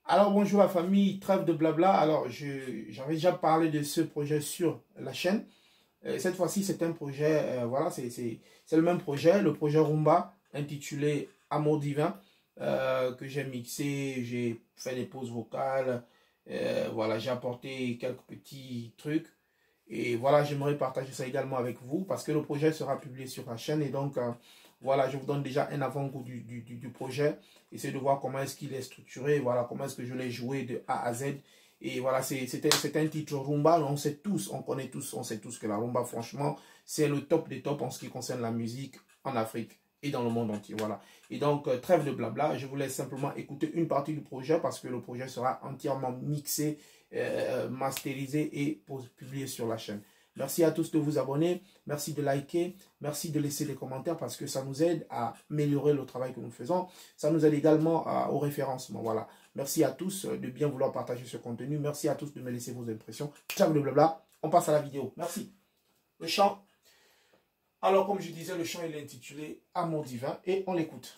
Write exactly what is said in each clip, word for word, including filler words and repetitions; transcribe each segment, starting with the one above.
Alors bonjour la famille, trêve de blabla. Alors j'avais déjà parlé de ce projet sur la chaîne. Euh, cette fois-ci c'est un projet, euh, voilà, c'est le même projet, le projet Rumba intitulé Amour Divin, euh, que j'ai mixé, j'ai fait des pauses vocales, euh, voilà, j'ai apporté quelques petits trucs. Et voilà, j'aimerais partager ça également avec vous parce que le projet sera publié sur la chaîne. Et donc, euh, voilà, je vous donne déjà un avant-goût du, du, du, du projet. Essayez de voir comment est-ce qu'il est structuré. Voilà, comment est-ce que je l'ai joué de A à Z. Et voilà, c'est un titre rumba. On sait tous, on connaît tous, on sait tous que la rumba, franchement, c'est le top des tops en ce qui concerne la musique en Afrique et dans le monde entier. Voilà. Et donc, euh, trêve de blabla. Je vous laisse simplement écouter une partie du projet parce que le projet sera entièrement mixé, Euh, masterisé et publié sur la chaîne. Merci à tous de vous abonner, merci de liker, merci de laisser des commentaires parce que ça nous aide à améliorer le travail que nous faisons. Ça nous aide également à, au référencement. Voilà. Merci à tous de bien vouloir partager ce contenu. Merci à tous de me laisser vos impressions. Ciao, blabla. On passe à la vidéo. Merci. Le chant. Alors, comme je disais, le chant il est intitulé Amour divin et on l'écoute.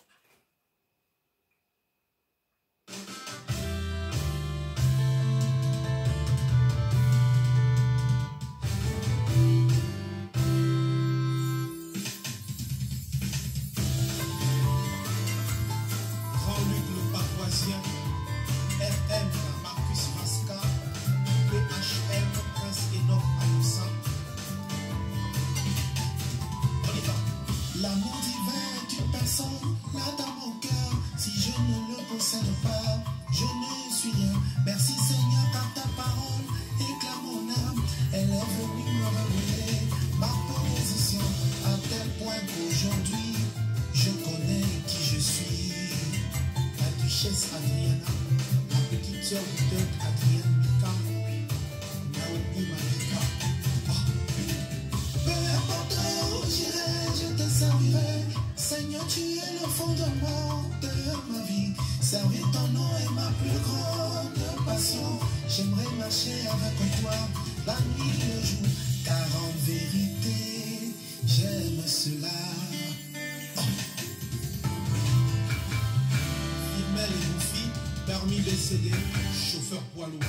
R M, Marcus Masca, P H M, Prince Enoch Ayoussan. On y va. L'amour divin d'une personne, là dans mon cœur. Si je ne le possède pas, je ne suis rien. Merci Seigneur car ta parole éclaire mon âme. Elle est venue me révéler ma position. À tel point qu'aujourd'hui, je connais qui je suis. La duchesse Adriana. Petite sœur de Adrienne Mika, Naomi Malika. Ah. Peu importe où j'irai, je te servirai. Seigneur, tu es le fondement de ma vie. Servir ton nom est ma plus grande passion. J'aimerais marcher avec toi la nuit et le jour. Car en vérité, j'aime cela. Oh. Femelle et Moufi. Permis de céder, chauffeur poids lourd.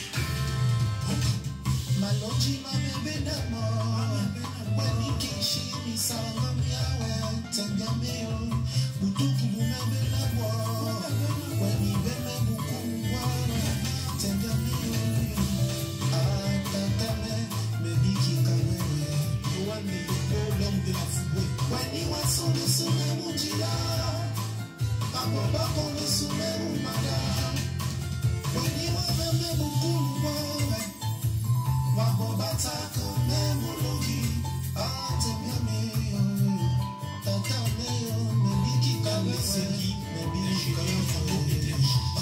Malonji mame benamo, wani kishi misanga miawe, tengameo, butuku bume benamo, wani beme bukumwa, tengameo, atatame, mebiki kawewe, wani yuko l'homme de la fougue, wani waso de sone mujila. Amoba kono sumeru mada, wani waveme bukulu waboba tako memologi, atemyame tatameo mebiki kaleseki mebiki kaleseki.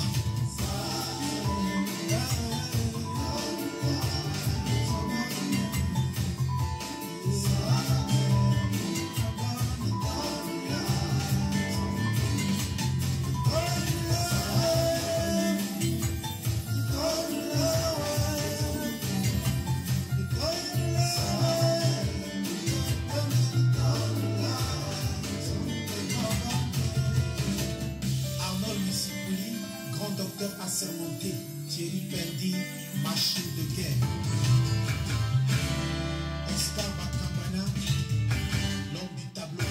Assermenté, Thierry Pendi, machine de guerre. Oscar Bakambana, l'homme du tableau.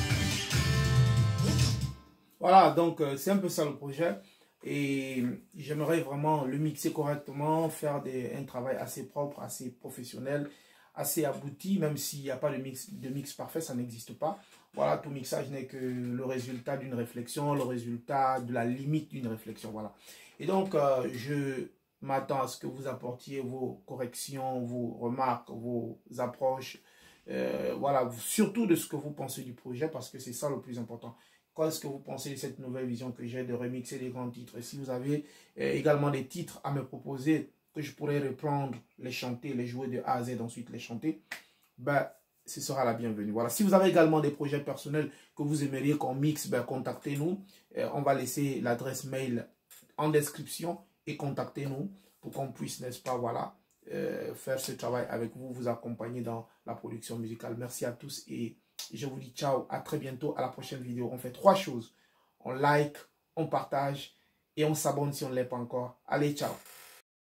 Voilà, donc euh, c'est un peu ça le projet. Et j'aimerais vraiment le mixer correctement, faire des, un travail assez propre, assez professionnel, assez abouti, même s'il n'y a pas de mix, de mix parfait, ça n'existe pas. Voilà, tout mixage n'est que le résultat d'une réflexion, le résultat de la limite d'une réflexion, voilà. Et donc, euh, je m'attends à ce que vous apportiez vos corrections, vos remarques, vos approches, euh, voilà, surtout de ce que vous pensez du projet, parce que c'est ça le plus important. Qu'est-ce que vous pensez de cette nouvelle vision que j'ai de remixer les grands titres? Et si vous avez euh, également des titres à me proposer, que je pourrais reprendre, les chanter, les jouer de A à Z, ensuite les chanter, ben, ce sera la bienvenue. Voilà. Si vous avez également des projets personnels que vous aimeriez qu'on mixe, ben, contactez-nous. Euh, on va laisser l'adresse mail en description et contactez-nous pour qu'on puisse, n'est-ce pas, voilà, euh, faire ce travail avec vous, vous accompagner dans la production musicale. Merci à tous et je vous dis ciao, à très bientôt, à la prochaine vidéo. On fait trois choses. On like, on partage et et on s'abonne si on ne l'est pas encore. Allez, ciao.